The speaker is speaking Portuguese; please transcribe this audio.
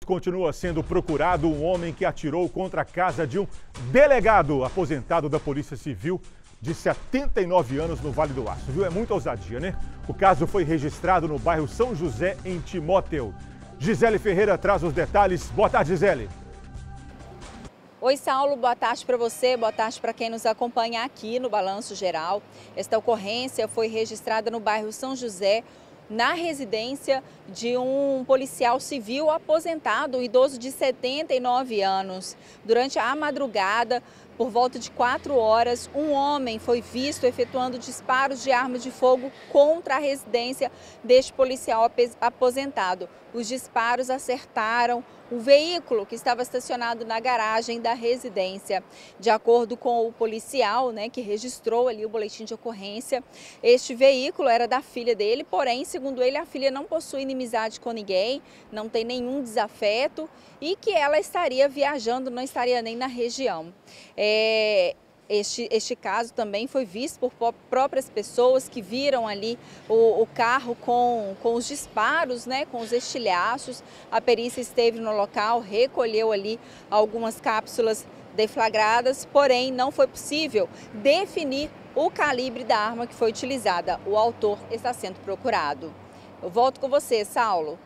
Continua sendo procurado um homem que atirou contra a casa de um delegado aposentado da Polícia Civil de 79 anos no Vale do Aço. Viu? É muita ousadia, né? O caso foi registrado no bairro São José, em Timóteo. Gisele Ferreira traz os detalhes. Boa tarde, Gisele. Oi, Saulo, boa tarde para você, boa tarde para quem nos acompanha aqui no Balanço Geral. Esta ocorrência foi registrada no bairro São José, na residência de um policial civil aposentado, um idoso de 79 anos. Durante a madrugada, por volta de 4 horas, um homem foi visto efetuando disparos de arma de fogo contra a residência deste policial aposentado. Os disparos acertaram o veículo que estava estacionado na garagem da residência. De acordo com o policial, que registrou ali o boletim de ocorrência, este veículo era da filha dele, porém, segundo ele, a filha não possui inimizade com ninguém, não tem nenhum desafeto e que ela estaria viajando, não estaria nem na região. Este caso também foi visto por próprias pessoas que viram ali o carro com os disparos, com os estilhaços. A perícia esteve no local, recolheu ali algumas cápsulas deflagradas, porém não foi possível definir o calibre da arma que foi utilizada. O autor está sendo procurado. Eu volto com você, Saulo.